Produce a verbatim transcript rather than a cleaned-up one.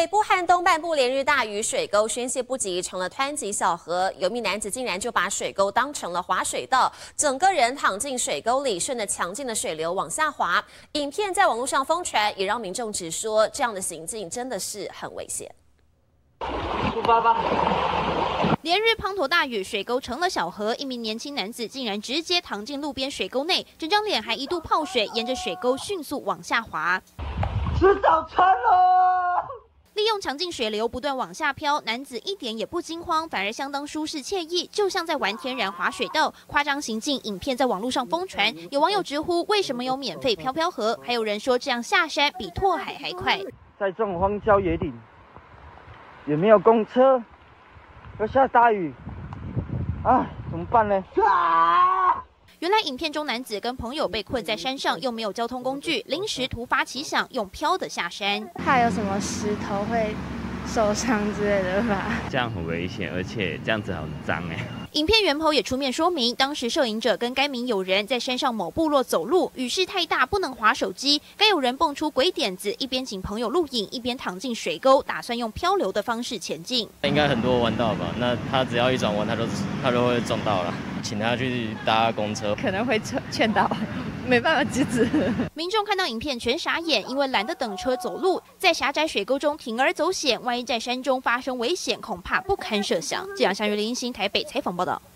北部和东半部连日大雨，水沟宣泄不及，成了湍急小河。有名男子竟然就把水沟当成了滑水道，整个人躺进水沟里，顺着强劲的水流往下滑。影片在网络上疯传，也让民众直说这样的行径真的是很危险。 出发吧！ 连日滂沱大雨，水沟成了小河。一名年轻男子竟然直接躺进路边水沟内，整张脸还一度泡水，沿着水沟迅速往下滑。 吃早餐了！ 利用强劲水流不断往下飘，男子一点也不惊慌，反而相当舒适惬意，就像在玩天然滑水道。夸张行径，影片在网络上疯传，有网友直呼为什么有免费飘飘河，还有人说这样下山比拓海还快。 在这种荒郊野岭，也没有公车，又下大雨，啊，怎么办呢？啊！ 原来影片中男子跟朋友被困在山上，又没有交通工具，临时突发奇想，用飘的下山。 怕有什么石头会受伤之类的吧？ 这样很危险，而且这样子很脏哎。 影片原 po 也出面说明，当时摄影者跟该名友人在山上某部落走路，雨势太大不能滑手机。该友人蹦出鬼点子，一边请朋友录影，一边躺进水沟，打算用漂流的方式前进。 应该很多弯道吧？那他只要一转弯，他就他就会撞到了。请他去搭公车， 可能会劝导，没办法制止。 民众看到影片全傻眼，因为懒得等车走路，在狭窄水沟中铤而走险，万一在山中发生危险，恐怕不堪设想。记者夏月林新台北采访报道。